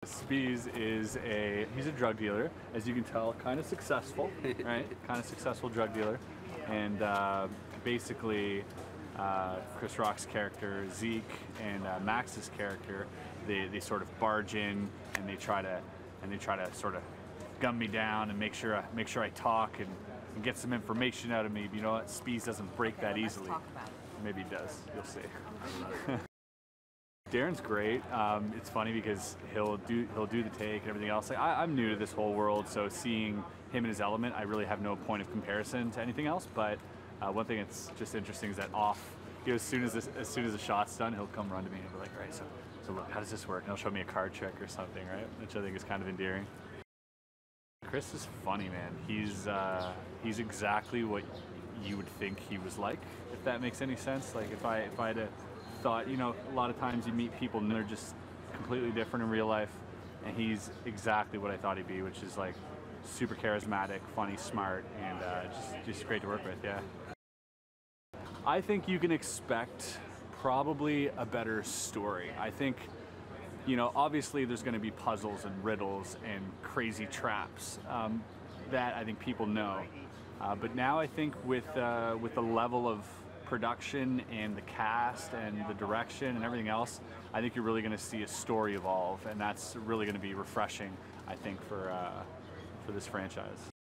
Spees is he's a drug dealer, as you can tell, kind of successful, right? Kind of successful drug dealer, and basically Chris Rock's character Zeke and Max's character, they sort of barge in and they try to sort of gun me down and make sure I talk and get some information out of me. But you know what? Spees doesn't break that easily. Let's talk about it. Maybe he does. You'll see. Darren's great. It's funny because he'll do the take and everything else. Like I'm new to this whole world, so seeing him in his element, I really have no point of comparison to anything else. But one thing that's just interesting is that as soon as the shot's done, he'll come run to me and be like, "All right, so look, how does this work?" And he'll show me a card trick or something, right? Which I think is kind of endearing. Chris is funny, man. He's exactly what you would think he was like, if that makes any sense. Like if I had a thought, you know, a lot of times you meet people and they're just completely different in real life, and he's exactly what I thought he'd be, which is like super charismatic, funny, smart, and just great to work with. Yeah, I think you can expect probably a better story. I think, you know, obviously there's going to be puzzles and riddles and crazy traps that I think people know, but now I think with the level of production and the cast and the direction and everything else, I think you're really going to see a story evolve, and that's really going to be refreshing, I think, for this franchise.